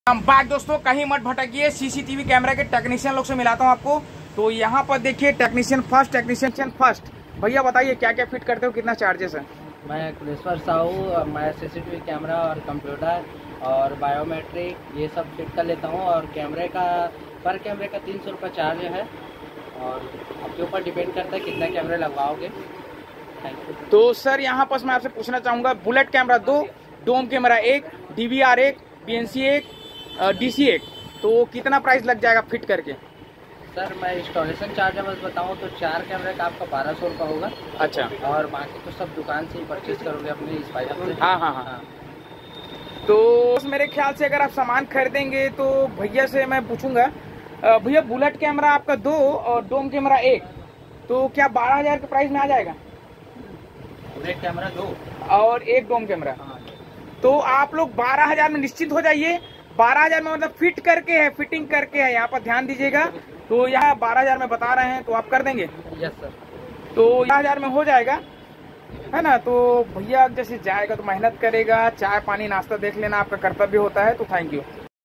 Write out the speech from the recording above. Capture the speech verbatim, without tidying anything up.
हम बात दोस्तों कहीं मत भटकिए, सीसीटीवी कैमरा के टेक्नीशियन लोग से मिलाता हूँ आपको। तो यहाँ पर देखिए टेक्नीशियन फर्स्ट टेक्नीशियन फर्स्ट भैया बताइए क्या क्या फिट करते हो, कितना चार्जेस है? मैं कुलेश्वर साहू, मैं सीसीटीवी कैमरा और कंप्यूटर और बायोमेट्रिक ये सब फिट कर लेता हूँ। और कैमरे का पर कैमरे का तीन सौ रुपये चार्ज है और आपके ऊपर डिपेंड करता है कितना कैमरे लगवाओगे। Thank you. तो सर यहाँ पर मैं आपसे पूछना चाहूँगा, बुलेट कैमरा दो, डोम कैमरा एक, डीवीआर एक, बीएनसी एक, डीसी एक, तो कितना प्राइस लग जाएगा फिट करके? सर मैं इंस्टॉलेशन चार्ज बस बताऊँ तो चार कैमरे का आपका बारह सौ रुपये होगा। अच्छा। और बाकी तो सब दुकान से ही परचेज करोगे अपने इस फाइल से। हाँ हाँ हाँ हाँ। तो मेरे ख्याल से अगर आप सामान खरीदेंगे तो भैया से मैं पूछूंगा, भैया बुलेट कैमरा आपका दो और डोम कैमरा एक, तो क्या बारह हजार के प्राइस में आ जाएगा? बुलेट कैमरा दो और एक डोम कैमरा, तो आप लोग बारह हजार में निश्चिंत हो जाइए। बारह हजार में मतलब फिट करके है, फिटिंग करके है, यहाँ पर ध्यान दीजिएगा। तो यहाँ बारह हजार में बता रहे हैं, तो आप कर देंगे? Yes sir. तो बारह हजार में हो जाएगा, है ना? तो भैया जैसे जाएगा तो मेहनत करेगा, चाय पानी नाश्ता देख लेना आपका कर्तव्य होता है। तो थैंक यू।